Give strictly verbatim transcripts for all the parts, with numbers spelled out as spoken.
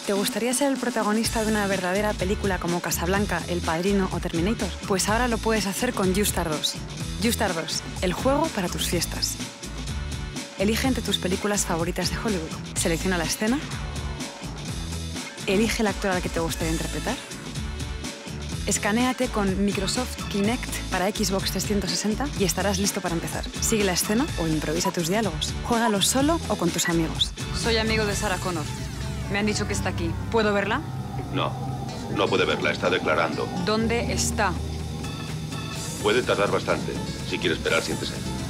¿Te gustaría ser el protagonista de una verdadera película como Casablanca, El Padrino o Terminator? Pues ahora lo puedes hacer con YouStar dos. YouStar dos, el juego para tus fiestas. Elige entre tus películas favoritas de Hollywood. Selecciona la escena. Elige el actor al que te gustaría interpretar. Escanéate con Microsoft Kinect para Xbox trescientos sesenta y estarás listo para empezar. Sigue la escena o improvisa tus diálogos. Juégalo solo o con tus amigos. Soy amigo de Sarah Connor. Me han dicho que está aquí. ¿Puedo verla? No, no puede verla. Está declarando. ¿Dónde está? Puede tardar bastante. Si quiere esperar, siéntese.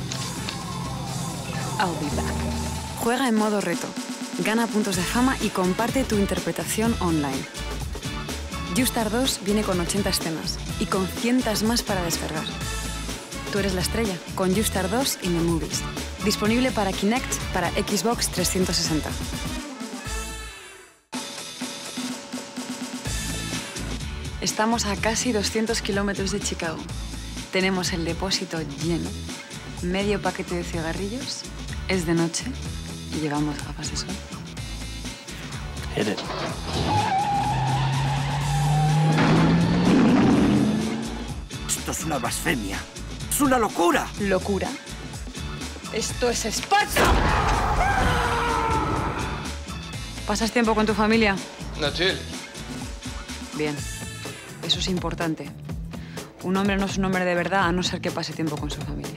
I'll be back. Juega en modo reto. Gana puntos de fama y comparte tu interpretación online. YouStar dos viene con ochenta escenas y con cientos más para descargar. Tú eres la estrella con YouStar dos in the Movies. Disponible para Kinect para Xbox trescientos sesenta. Estamos a casi doscientos kilómetros de Chicago. Tenemos el depósito lleno, medio paquete de cigarrillos, es de noche y llevamos gafas de sol. Hit it. Esto es una blasfemia. ¡Es una locura! ¿Locura? ¡Esto es Esparta! ¿Pasas tiempo con tu familia? Natürlich. Bien. Eso es importante. Un hombre no es un hombre de verdad a no ser que pase tiempo con su familia.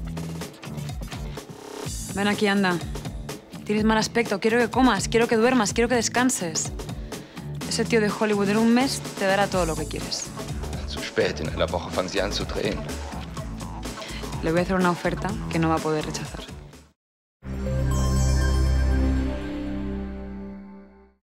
Ven aquí, anda. Tienes mal aspecto. Quiero que comas, quiero que duermas, quiero que descanses. Ese tío de Hollywood en un mes te dará todo lo que quieres. Zu spät, in einer Woche fangen Sie an zu drehen. Le voy a hacer una oferta que no va a poder rechazar.